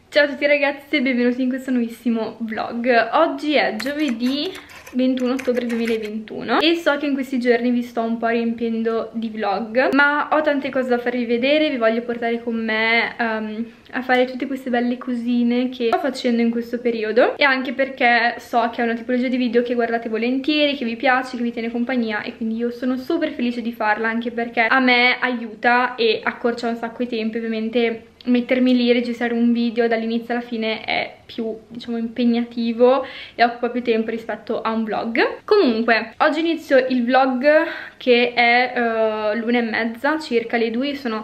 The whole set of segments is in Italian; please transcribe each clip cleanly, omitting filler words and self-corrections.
Ciao a tutti ragazzi e benvenuti in questo nuovissimo vlog. Oggi è giovedì 21 ottobre 2021 e so che in questi giorni vi sto un po' riempiendo di vlog, ma ho tante cose da farvi vedere. Vi voglio portare con me a fare tutte queste belle cosine che sto facendo in questo periodo, e anche perché so che è una tipologia di video che guardate volentieri, che vi piace, che vi tiene compagnia, e quindi io sono super felice di farla, anche perché a me aiuta e accorcia un sacco i tempi. Ovviamente mettermi lì e registrare un video dall'inizio alla fine è più, diciamo, impegnativo e occupa più tempo rispetto a un vlog. Comunque, oggi inizio il vlog che è l'1:30, circa le 2. Sono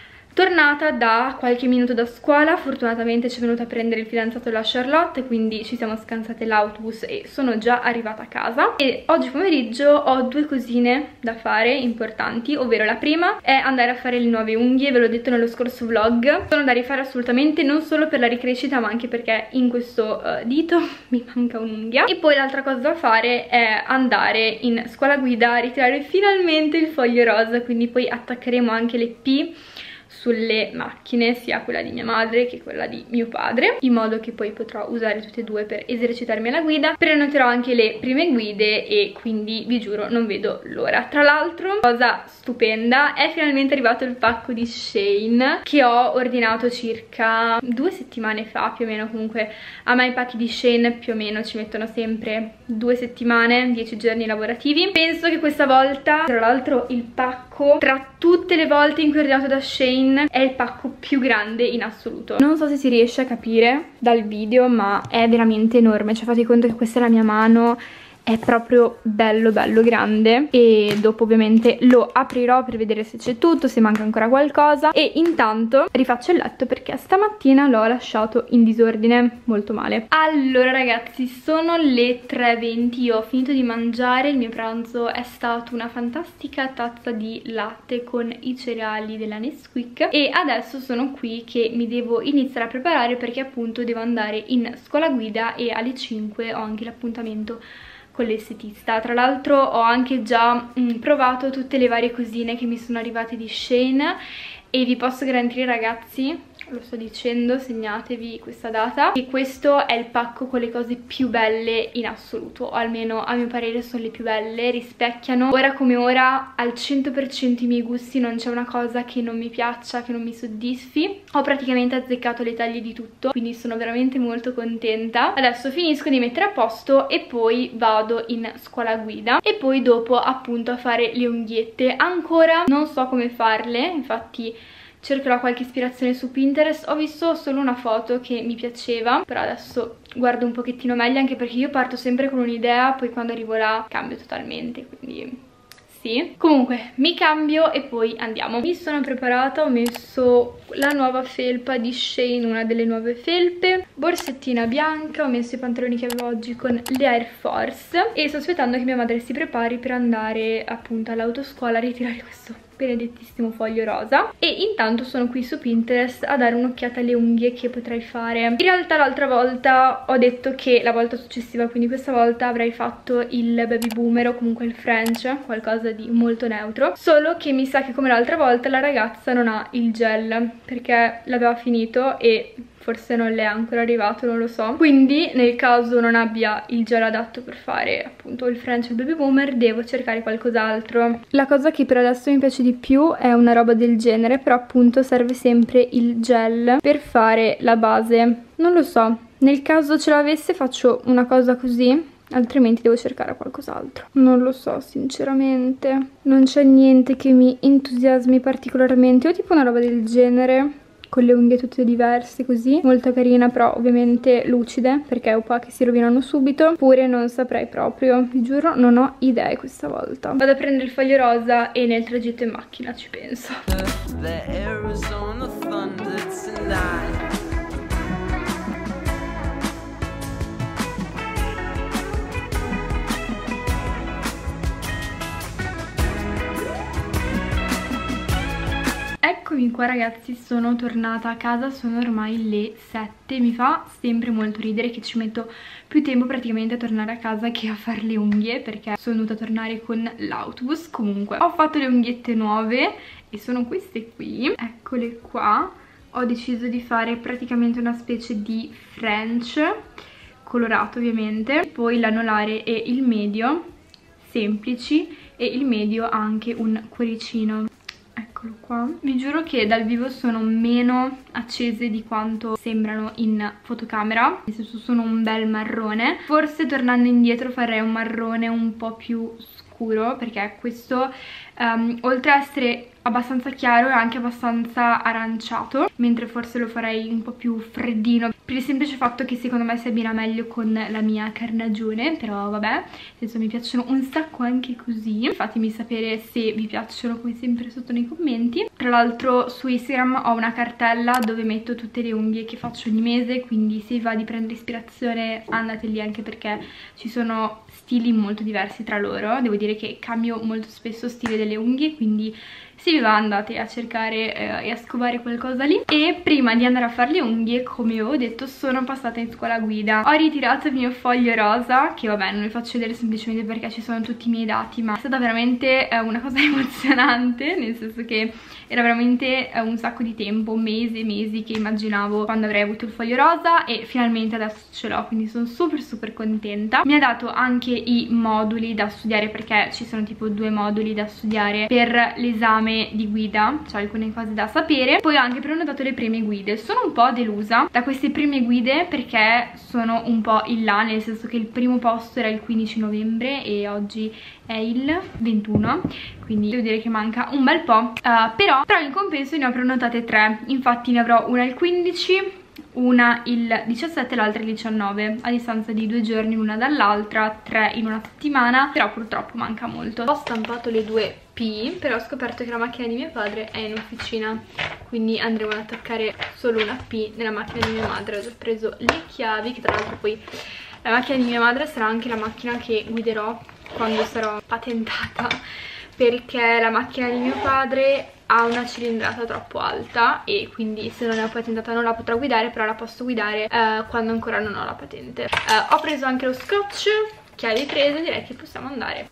tornata da qualche minuto da scuola, fortunatamente ci è venuto a prendere il fidanzato della Charlotte, quindi ci siamo scansate l'autobus e sono già arrivata a casa. E oggi pomeriggio ho due cosine da fare importanti, ovvero la prima è andare a fare le nuove unghie. Ve l'ho detto nello scorso vlog, sono da rifare assolutamente, non solo per la ricrescita ma anche perché in questo dito mi manca un'unghia. E poi l'altra cosa da fare è andare in scuola guida a ritirare finalmente il foglio rosa, quindi poi attaccheremo anche le P sulle macchine, sia quella di mia madre che quella di mio padre, in modo che poi potrò usare tutte e due per esercitarmi alla guida. Prenoterò anche le prime guide e quindi vi giuro non vedo l'ora. Tra l'altro, cosa stupenda, è finalmente arrivato il pacco di Shein che ho ordinato circa 2 settimane fa più o meno. Comunque a me i pacchi di Shein più o meno ci mettono sempre 2 settimane, 10 giorni lavorativi. Penso che questa volta, tra l'altro, il pacco tra tutte le volte in cui ho ordinato da Shein è il pacco più grande in assoluto. Non so se si riesce a capire dal video, ma è veramente enorme. Cioè, fate conto che questa è la mia mano, è proprio bello grande. E dopo ovviamente lo aprirò per vedere se c'è tutto, se manca ancora qualcosa. E intanto rifaccio il letto perché stamattina l'ho lasciato in disordine, molto male. Allora ragazzi, sono le 3:20, io ho finito di mangiare. Il mio pranzo è stato una fantastica tazza di latte con i cereali della Nesquik, e adesso sono qui che mi devo iniziare a preparare perché appunto devo andare in scuola guida e alle 5 ho anche l'appuntamento con l'estetista. Tra l'altro ho anche già provato tutte le varie cosine che mi sono arrivate di Shein e vi posso garantire ragazzi, lo sto dicendo, segnatevi questa data, che questo è il pacco con le cose più belle in assoluto, o almeno a mio parere sono le più belle. Rispecchiano ora come ora al 100% i miei gusti, non c'è una cosa che non mi piaccia, che non mi soddisfi. Ho praticamente azzeccato le taglie di tutto, quindi sono veramente molto contenta. Adesso finisco di mettere a posto e poi vado in scuola guida, e poi dopo appunto a fare le unghiette. Ancora non so come farle, infatti cercherò qualche ispirazione su Pinterest. Ho visto solo una foto che mi piaceva, però adesso guardo un pochettino meglio, anche perché io parto sempre con un'idea, poi quando arrivo là cambio totalmente, quindi sì. Comunque mi cambio e poi andiamo. Mi sono preparata, ho messo la nuova felpa di Shein, una delle nuove felpe, borsettina bianca, ho messo i pantaloni che avevo oggi con le Air Force e sto aspettando che mia madre si prepari per andare appunto all'autoscuola a ritirare questo benedettissimo foglio rosa. E intanto sono qui su Pinterest a dare un'occhiata alle unghie che potrei fare. In realtà l'altra volta ho detto che la volta successiva, quindi questa volta, avrei fatto il baby boomer o comunque il French, qualcosa di molto neutro, solo che mi sa che come l'altra volta la ragazza non ha il gel perché l'aveva finito e forse non le è ancora arrivato, non lo so. Quindi nel caso non abbia il gel adatto per fare appunto il French e il baby boomer, devo cercare qualcos'altro. La cosa che per adesso mi piace di più è una roba del genere, però appunto serve sempre il gel per fare la base. Non lo so, nel caso ce l'avesse faccio una cosa così, altrimenti devo cercare qualcos'altro. Non lo so sinceramente, non c'è niente che mi entusiasmi particolarmente. Ho tipo una roba del genere con le unghie tutte diverse così, molto carina, però ovviamente lucide perché ho paura che si rovinano subito. Oppure non saprei proprio, vi giuro non ho idee questa volta. Vado a prendere il foglio rosa e nel tragitto in macchina ci penso. Eccomi qua ragazzi, sono tornata a casa, sono ormai le 7. Mi fa sempre molto ridere che ci metto più tempo praticamente a tornare a casa che a fare le unghie, perché sono dovuta tornare con l'autobus. Comunque ho fatto le unghiette nuove e sono queste qui, eccole qua. ho deciso di fare praticamente una specie di French, colorato ovviamente, poi l'anulare e il medio semplici, e il medio ha anche un cuoricino. Eccolo qua. Vi giuro che dal vivo sono meno accese di quanto sembrano in fotocamera, nel senso sono un bel marrone. Forse tornando indietro farei un marrone un po' più scuro, perché questo oltre a essere abbastanza chiaro è anche abbastanza aranciato, mentre forse lo farei un po' più freddino, per il semplice fatto che secondo me si abbina meglio con la mia carnagione. Però vabbè, nel senso mi piacciono un sacco anche così. Fatemi sapere se vi piacciono come sempre sotto nei commenti. Tra l'altro su Instagram ho una cartella dove metto tutte le unghie che faccio ogni mese, quindi se vi va di prendere ispirazione andate lì, anche perché ci sono stili molto diversi tra loro. Devo dire che cambio molto spesso stile delle unghie, quindi se vi va andate a cercare e a scovare qualcosa lì. E prima di andare a fare le unghie, come avevo detto, sono passata in scuola guida. Ho ritirato il mio foglio rosa, che vabbè non vi faccio vedere semplicemente perché ci sono tutti i miei dati, ma è stata veramente una cosa emozionante, nel senso che era veramente un sacco di tempo, mesi e mesi che immaginavo quando avrei avuto il foglio rosa, e finalmente adesso ce l'ho, quindi sono super contenta. Mi ha dato anche i moduli da studiare, perché ci sono tipo 2 moduli da studiare per l'esame di guida, cioè alcune cose da sapere. Poi ho anche prenotato le prime guide. Sono un po' delusa da queste prime guide perché sono un po' in là, nel senso che il primo posto era il 15 novembre e oggi è il 21, quindi devo dire che manca un bel po', però in compenso ne ho prenotate 3, infatti ne avrò una il 15, una il 17 e l'altra il 19, a distanza di 2 giorni l'una dall'altra, 3 in una settimana, però purtroppo manca molto. Ho stampato le 2 P, però ho scoperto che la macchina di mio padre è in officina, quindi andremo ad attaccare solo una P nella macchina di mia madre. Ho già preso le chiavi, che tra l'altro poi la macchina di mia madre sarà anche la macchina che guiderò quando sarò patentata, perché la macchina di mio padre ha una cilindrata troppo alta e quindi se non è patentata non la potrò guidare, però la posso guidare quando ancora non ho la patente. Ho preso anche lo scotch, chiavi prese, direi che possiamo andare.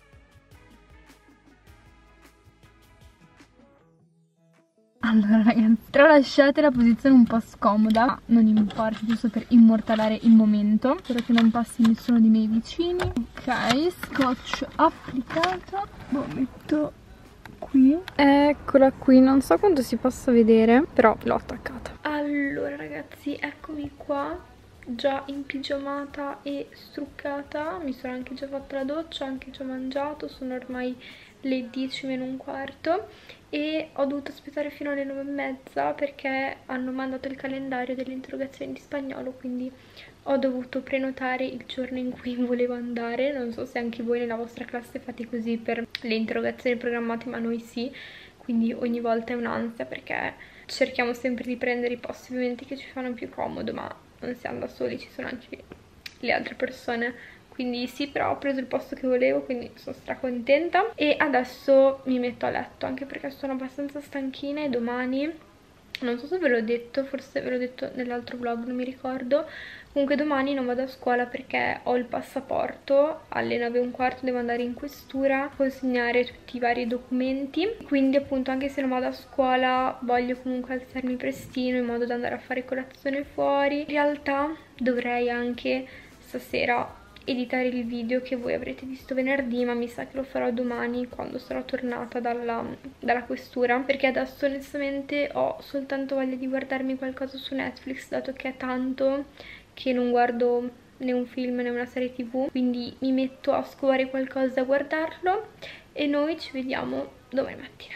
Allora ragazzi, tralasciate la posizione un po' scomoda, ma non importa, giusto per immortalare il momento. Spero che non passi nessuno dei miei vicini. Ok, scotch applicato. Lo metto qui. Eccola qui, non so quanto si possa vedere, però l'ho attaccata. Allora ragazzi, eccomi qua, già impigiamata e struccata. Mi sono anche già fatta la doccia, ho anche già mangiato, sono ormai le 10 meno un quarto e ho dovuto aspettare fino alle 9:30 perché hanno mandato il calendario delle interrogazioni di spagnolo, quindi ho dovuto prenotare il giorno in cui volevo andare. Non so se anche voi nella vostra classe fate così per le interrogazioni programmate, ma noi sì, quindi ogni volta è un'ansia perché cerchiamo sempre di prendere i posti ovviamente che ci fanno più comodo, ma non siamo da soli, ci sono anche le altre persone. Quindi sì, però ho preso il posto che volevo, quindi sono stracontenta. E adesso mi metto a letto, anche perché sono abbastanza stanchina e domani, non so se ve l'ho detto, forse ve l'ho detto nell'altro vlog, non mi ricordo. Comunque domani non vado a scuola perché ho il passaporto, alle 9:15 devo andare in questura, consegnare tutti i vari documenti. Quindi appunto anche se non vado a scuola voglio comunque alzarmi prestino in modo da andare a fare colazione fuori. In realtà dovrei anche stasera editare il video che voi avrete visto venerdì, ma mi sa che lo farò domani quando sarò tornata dalla questura, perché adesso onestamente ho soltanto voglia di guardarmi qualcosa su Netflix, dato che è tanto che non guardo né un film né una serie TV, quindi mi metto a scovare qualcosa a guardarlo e noi ci vediamo domani mattina.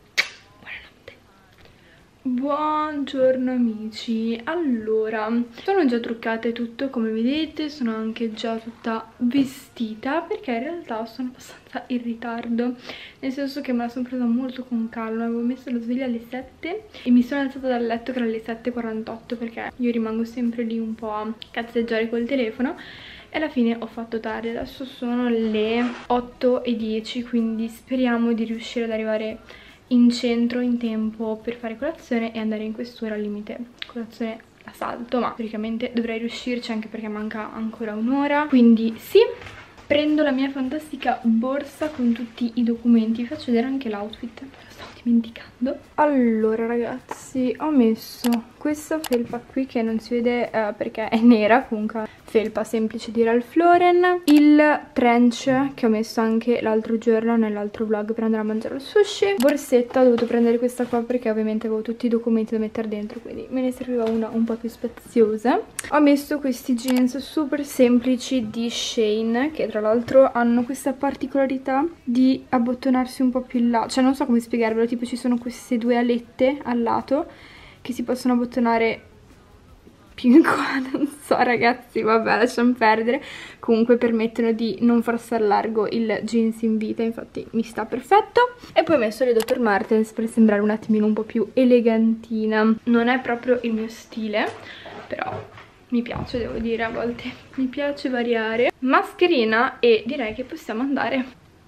Buongiorno amici, allora sono già truccata e tutto come vedete, sono anche già tutta vestita perché in realtà sono abbastanza in ritardo, nel senso che me la sono presa molto con calma. Avevo messo la sveglia alle 7 e mi sono alzata dal letto che era alle 7:48 perché io rimango sempre lì un po' a cazzeggiare col telefono e alla fine ho fatto tardi. Adesso sono le 8:10, quindi speriamo di riuscire ad arrivare in centro in tempo per fare colazione e andare in questura. Al limite colazione la salto, ma teoricamente dovrei riuscirci anche perché manca ancora un'ora, quindi sì. Prendo la mia fantastica borsa con tutti i documenti, vi faccio vedere anche l'outfit. dimenticando. Allora ragazzi, ho messo questa felpa qui che non si vede perché è nera, comunque felpa semplice di Ralph Lauren, il trench che ho messo anche l'altro giorno nell'altro vlog per andare a mangiare il sushi, borsetta, ho dovuto prendere questa qua perché ovviamente avevo tutti i documenti da mettere dentro, quindi me ne serviva una un po' più spaziosa. Ho messo questi jeans super semplici di Shein che tra l'altro hanno questa particolarità di abbottonarsi un po' più in là, cioè non so come spiegarvelo, tipo ci sono queste due alette al lato che si possono abbottonare più in qua, non so ragazzi, vabbè, lasciamo perdere. Comunque permettono di non far star largo il jeans in vita, infatti mi sta perfetto. E poi ho messo le Dr. Martens per sembrare un attimino un po' più elegantina. Non è proprio il mio stile, però mi piace, devo dire, a volte mi piace variare. Mascherina e direi che possiamo andare.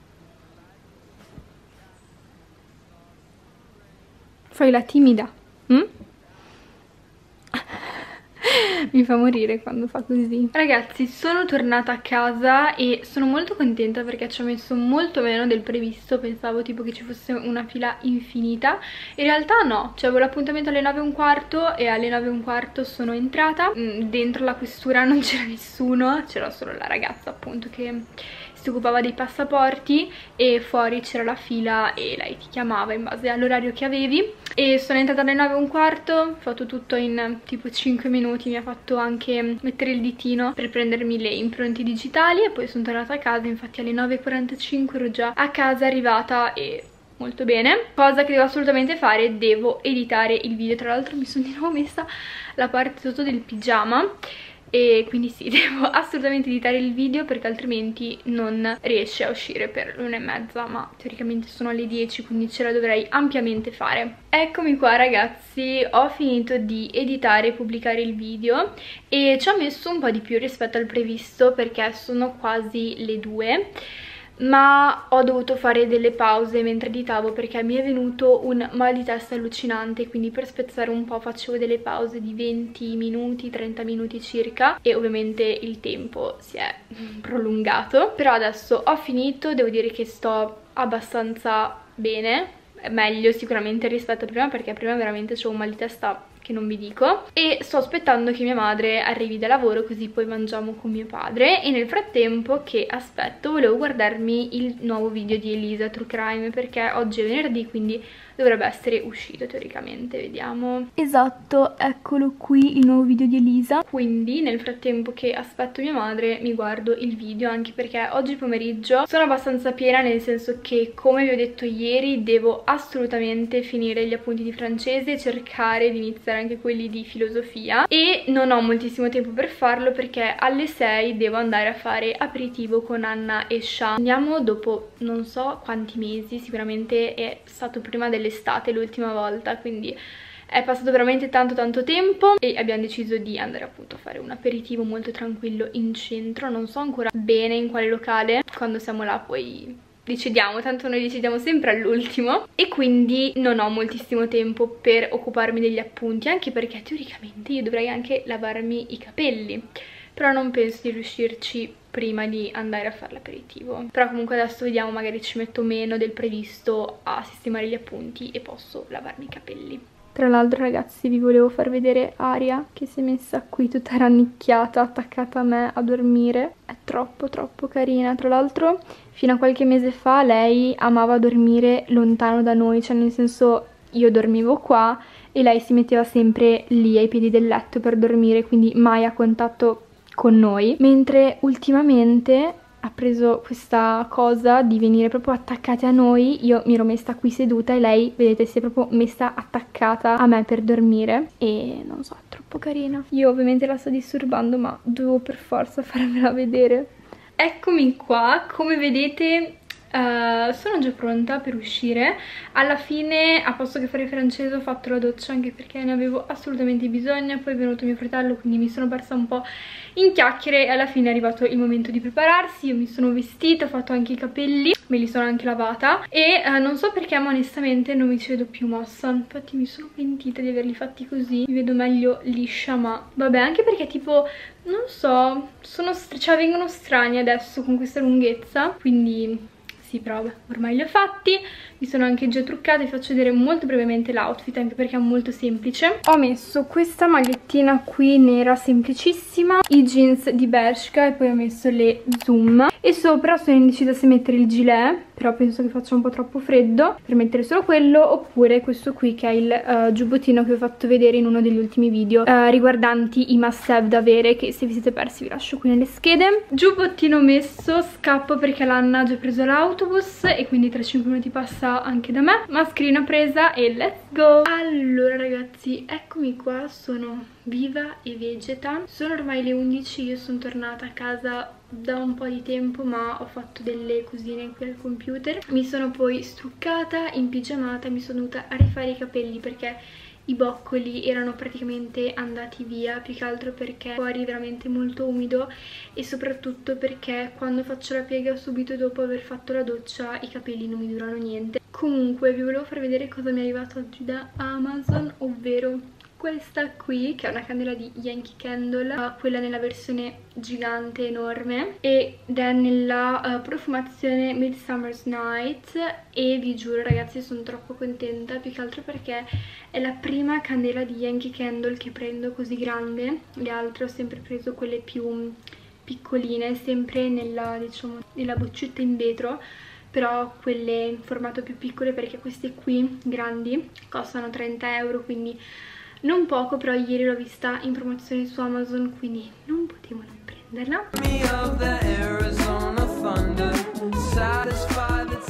Fai la timida, Mi fa morire quando fa così. Ragazzi, sono tornata a casa e sono molto contenta perché ci ho messo molto meno del previsto. Pensavo tipo che ci fosse una fila infinita. In realtà no, cioè avevo l'appuntamento alle 9:15 e alle 9:15 sono entrata. Dentro la questura non c'era nessuno, c'era solo la ragazza appunto che si occupava dei passaporti e fuori c'era la fila e lei ti chiamava in base all'orario che avevi. E sono entrata alle 9:15, ho fatto tutto in tipo 5 minuti, mi ha fatto anche mettere il ditino per prendermi le impronte digitali e poi sono tornata a casa, infatti alle 9:45 ero già a casa, arrivata e molto bene. Cosa che devo assolutamente fare, devo editare il video, tra l'altro mi sono di nuovo messa la parte sotto del pigiama. E quindi sì, devo assolutamente editare il video perché altrimenti non riesce a uscire per l'1:30, ma teoricamente sono alle 10, quindi ce la dovrei ampiamente fare. Eccomi qua ragazzi, ho finito di editare e pubblicare il video e ci ho messo un po' di più rispetto al previsto perché sono quasi le 2. Ma ho dovuto fare delle pause mentre editavo perché mi è venuto un mal di testa allucinante, quindi per spezzare un po' facevo delle pause di 20 minuti, 30 minuti circa e ovviamente il tempo si è prolungato. Però adesso ho finito, devo dire che sto abbastanza bene, meglio sicuramente rispetto a prima perché prima veramente c'ho un mal di testa che non vi dico, e sto aspettando che mia madre arrivi da lavoro così poi mangiamo con mio padre. E nel frattempo che aspetto volevo guardarmi il nuovo video di Elisa True Crime perché oggi è venerdì, quindi dovrebbe essere uscito teoricamente, vediamo. Esatto, eccolo qui il nuovo video di Elisa. Quindi nel frattempo che aspetto mia madre mi guardo il video, anche perché oggi pomeriggio sono abbastanza piena, nel senso che come vi ho detto ieri devo assolutamente finire gli appunti di francese e cercare di iniziare anche quelli di filosofia e non ho moltissimo tempo per farlo perché alle 6 devo andare a fare aperitivo con Anna e Sha. Andiamo dopo non so quanti mesi, sicuramente è stato prima dell'estate l'ultima volta, quindi è passato veramente tanto tempo e abbiamo deciso di andare appunto a fare un aperitivo molto tranquillo in centro. Non so ancora bene in quale locale, quando siamo là poi decidiamo, tanto noi decidiamo sempre all'ultimo e quindi non ho moltissimo tempo per occuparmi degli appunti, anche perché teoricamente io dovrei anche lavarmi i capelli, però non penso di riuscirci prima di andare a fare l'aperitivo. Però comunque adesso vediamo, magari ci metto meno del previsto a sistemare gli appunti e posso lavarmi i capelli. Tra l'altro ragazzi vi volevo far vedere Aria che si è messa qui tutta rannicchiata, attaccata a me a dormire. È troppo carina. Tra l'altro fino a qualche mese fa lei amava dormire lontano da noi, cioè nel senso io dormivo qua e lei si metteva sempre lì ai piedi del letto per dormire, quindi mai a contatto con noi. Mentre ultimamente ha preso questa cosa di venire proprio attaccate a noi. Io mi ero messa qui seduta e lei, vedete, si è proprio messa attaccata a me per dormire e non so, è troppo carina. Io ovviamente la sto disturbando, ma dovevo per forza farvela vedere. Eccomi qua, come vedete sono già pronta per uscire. Alla fine, a posto che fare francese, ho fatto la doccia anche perché ne avevo assolutamente bisogno. Poi è venuto mio fratello, quindi mi sono persa un po' in chiacchiere e alla fine è arrivato il momento di prepararsi. Io mi sono vestita, ho fatto anche i capelli, me li sono anche lavata e non so perché, ma onestamente non mi ci vedo più mossa. Infatti mi sono pentita di averli fatti così, mi vedo meglio liscia, ma vabbè, anche perché tipo non so, cioè vengono strani adesso con questa lunghezza, quindi sì, però vabbè, ormai li ho fatti. Mi sono anche già truccata, vi faccio vedere molto brevemente l'outfit, anche perché è molto semplice. Ho messo questa magliettina qui nera semplicissima, i jeans di Bershka e poi ho messo le Zoom. E sopra sono indecisa se mettere il gilet, però penso che faccia un po' troppo freddo per mettere solo quello, oppure questo qui che è il giubbottino che vi ho fatto vedere in uno degli ultimi video riguardanti i must have da avere, che se vi siete persi vi lascio qui nelle schede. Giubbottino messo, scappo perché l'Anna ha già preso l'autobus e quindi tra 5 minuti passa anche da me. Mascherina presa e let's go. Allora ragazzi, eccomi qua, sono viva e vegeta. Sono ormai le 11, io sono tornata a casa da un po' di tempo, ma ho fatto delle cosine qui al computer. Mi sono poi struccata, impigiamata, mi sono dovuta rifare i capelli perché i boccoli erano praticamente andati via, più che altro perché fuori è veramente molto umido e soprattutto perché quando faccio la piega subito dopo aver fatto la doccia i capelli non mi durano niente. Comunque vi volevo far vedere cosa mi è arrivato oggi da Amazon, ovvero questa qui, che è una candela di Yankee Candle, quella nella versione gigante enorme, ed è nella profumazione Midsummer's Night, e vi giuro ragazzi sono troppo contenta, più che altro perché è la prima candela di Yankee Candle che prendo così grande. Le altre ho sempre preso quelle più piccoline, sempre nella, diciamo, nella boccetta in vetro, però quelle in formato più piccole, perché queste qui grandi costano 30 euro, quindi non poco, però ieri l'ho vista in promozione su Amazon, quindi non potevo non prenderla.